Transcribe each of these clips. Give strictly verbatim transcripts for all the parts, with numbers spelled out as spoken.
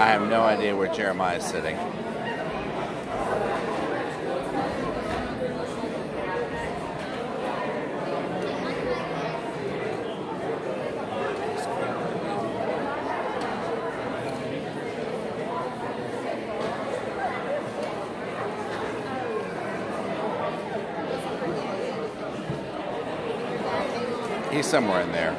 I have no idea where Jeremiah is sitting. He's somewhere in there.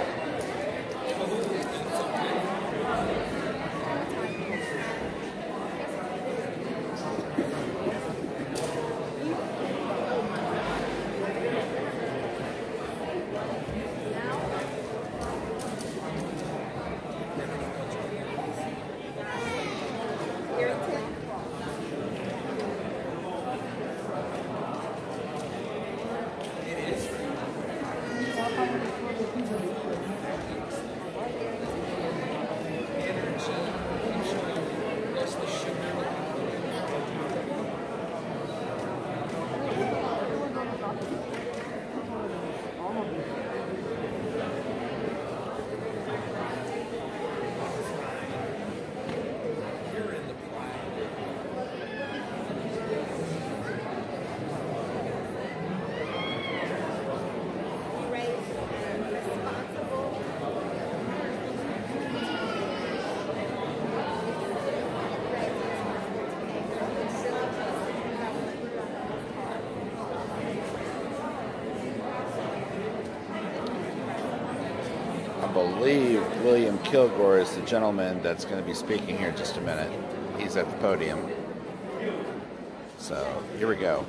I believe William Kilgore is the gentleman that's going to be speaking here in just a minute. He's at the podium. So, here we go.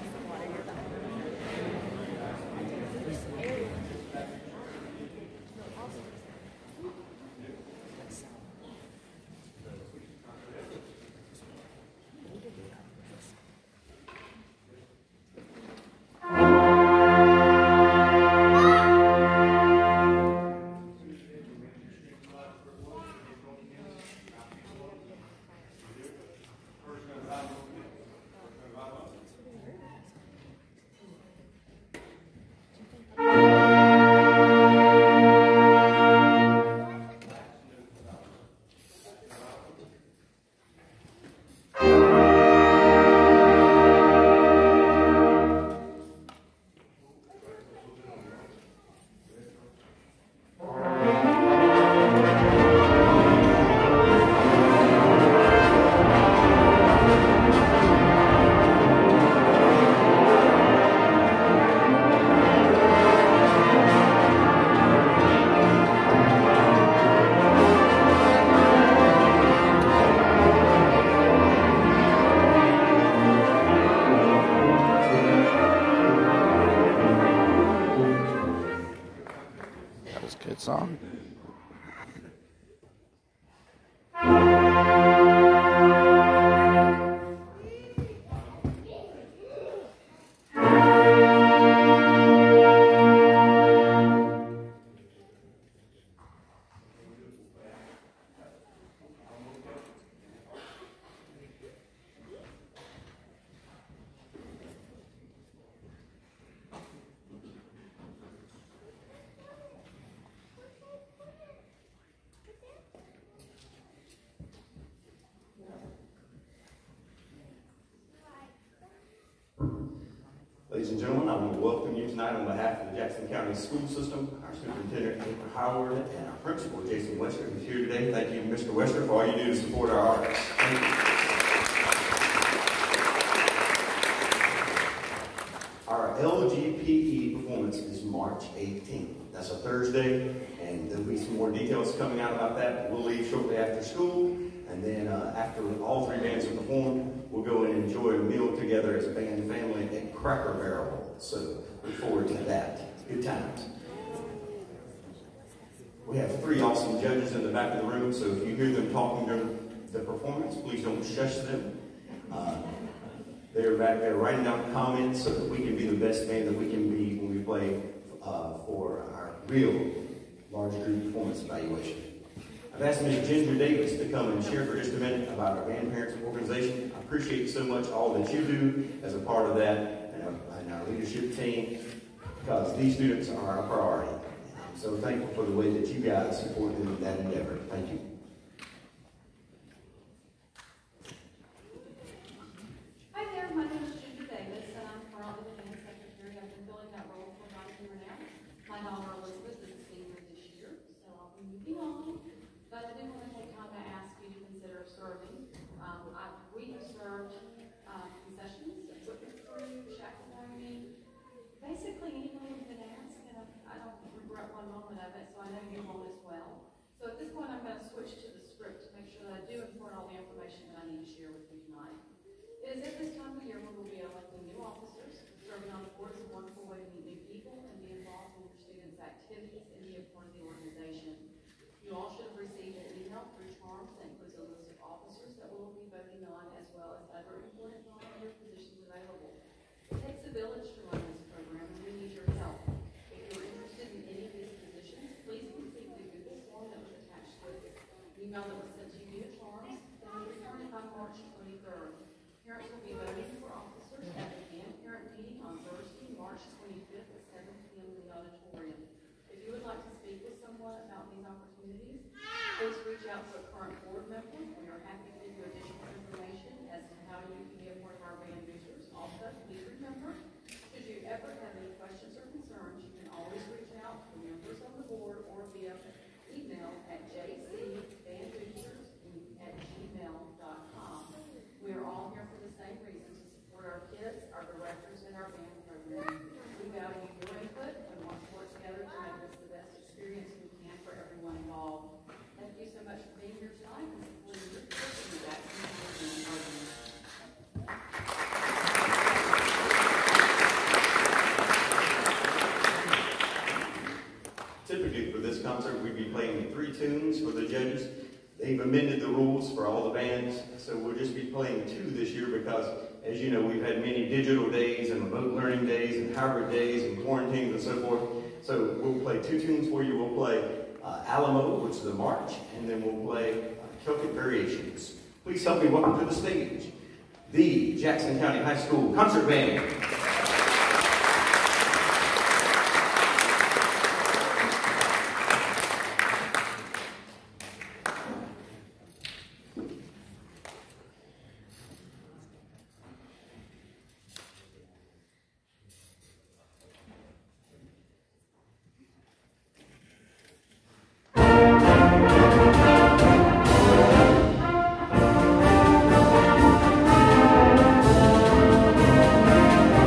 Good song. Ladies and gentlemen, I want to welcome you tonight on behalf of the Jackson County School System, our Superintendent, Mister Howard, and our Principal, Jason Wester, who's here today. Thank you, Mister Wester, for all you do to support our artists. Thank you. Our L G P E performance is March eighteenth. That's a Thursday, and there'll be some more details coming out about that. We'll leave shortly after school, and then uh, after all three bands have performed, we'll go and enjoy a meal together as a band family at Cracker Barrel. So look forward to that. Good times. We have three awesome judges in the back of the room, so if you hear them talking during the performance, please don't shush them. Uh, they're back there writing down comments so that we can be the best band that we can be when we play uh, for our real large group performance evaluation. I've asked Miz Ginger Davis to come and share for just a minute about our band parents organization. I appreciate so much all that you do as a part of that and our, and our leadership team, because these students are our priority. I'm so thankful for the way that you guys support them in that endeavor. Thank you. welcoming new officers. Serving on the board is a wonderful way to meet new people and be involved in your students' activities and be a part of the organization. You all should have received an email through Charms that includes a list of officers that we will be voting on, as well as other important volunteer positions available. It takes a village to run this program, and we need your help. If you're interested in any of these positions, please complete the Google form that was attached to this email that was sent to you at Charms, and will return it by March twenty-third. Parents will be voting for officers at the Camp Parent Meeting on Thursday, March twenty-fifth at seven p m in the auditorium. If you would like to speak with someone about these opportunities, please reach out to a current board member. We are happy to give you additional information as to how you can be a part of our band boosters. Also, please remember, should you ever have any questions or concerns, you can always reach out to members on the board or via email at j c band boosters at gmail dot com. We are all here for the same reason, to support our kids, our directors, and our band program. We value your input and want to work together to make this the best experience we can for everyone involved. Thank you so much for being here tonight and supporting your community back in the program. Typically for this concert, we'd be playing three tunes for the judges. They've amended the rules for all the bands, so we'll just be playing two this year because, as you know, we've had many digital days and remote learning days and hybrid days and quarantines and so forth. So we'll play two tunes for you. We'll play uh, Alamo, which is the march, and then we'll play uh, Celtic Variations. Please help me welcome to the stage the Jackson County High School Concert Band. Thank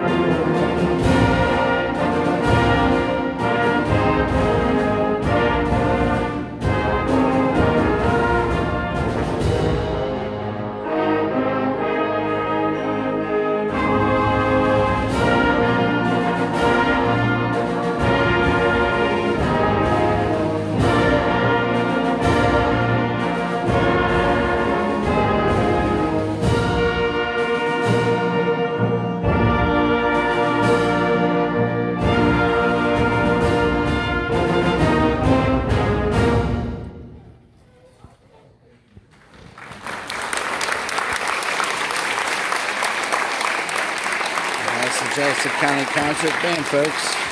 That's the Jefferson County Concert Band, folks.